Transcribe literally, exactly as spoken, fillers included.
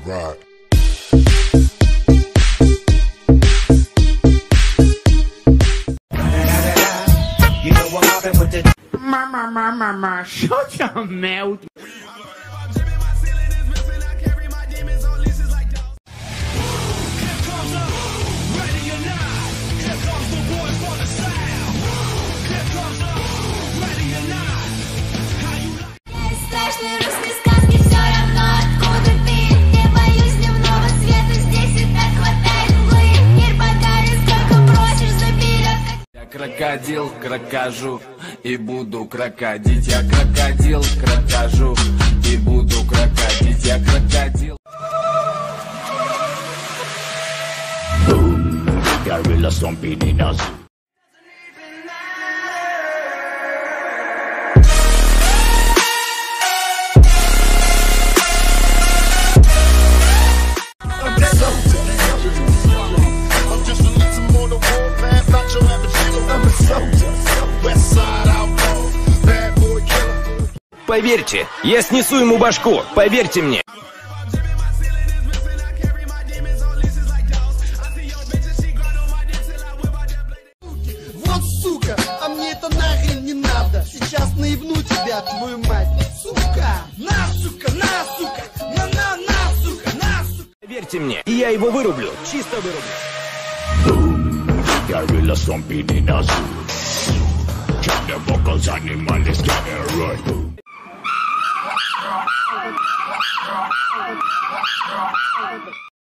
ride. Mama, mama, mama, shut your mouth. Страшные русские сказки, все равно откуда ты. Не боюсь дневного света, здесь и так хватает мглы. Мир подарит, сколько просишь, заберет. Я крокодил, крокожу и буду крокодить. Я крокодил, крокожу и буду крокодить. Я крокодил. Gorilla stomping in us. Поверьте, я снесу ему башку, поверьте мне. Вот сука, а мне это нахрен не надо. Сейчас наебну тебя, твою мать. Сука, на, сука, на, сука, на, на, на, сука, на, сука. Поверьте мне, и я его вырублю, чисто вырублю. Gorilla stomping in us. Check the vocals, animal is getting right.